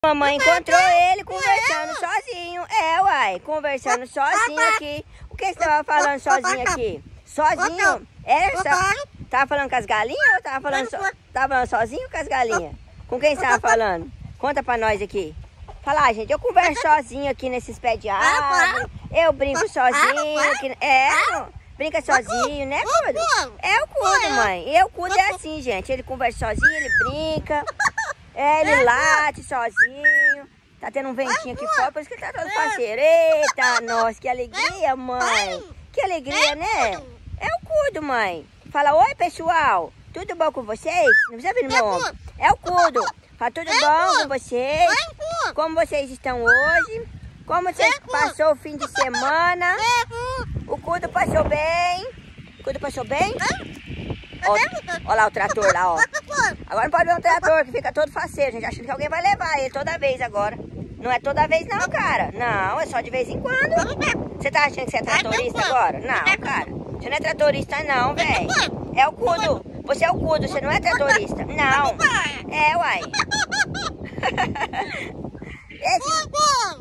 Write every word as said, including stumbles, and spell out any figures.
Mamãe encontrou ele conversando sozinho. É, uai, conversando sozinho aqui. O que você estava falando sozinho aqui? Sozinho? É, só... Tava falando com as galinhas ou tava falando, so... tava falando sozinho com as galinhas? Com quem você tava falando? Conta pra nós aqui. Fala, ah, gente, eu converso sozinho aqui nesses pés de árvore. Eu brinco sozinho aqui. É, brinca sozinho, né, Cudo? É o Cudo, mãe. Eu, Cudo é assim, gente. Ele conversa sozinho, ele brinca. É, ele late sozinho. Tá tendo um ventinho aqui fora, por isso que ele tá todo parceiro. Eita, nossa, que alegria, mãe. Que alegria, né? É o Cudo, mãe. Fala, oi, pessoal. Tudo bom com vocês? Não precisa vir no meu ombro. É o Cudo. Fala, tudo bom com vocês? Como vocês estão hoje? Como vocês passou o fim de semana? O Cudo passou bem? O Cudo passou bem? Olha lá o trator lá, ó. Agora não pode ver o trator, que fica todo faceiro. A gente achando que alguém vai levar ele toda vez agora. Não é toda vez não, cara. Não, é só de vez em quando. Você tá achando que você é tratorista agora? Não, cara. Você não é tratorista não, velho. É o Cudo. Você é o Cudo, você não é tratorista. Não. É, uai. Esse...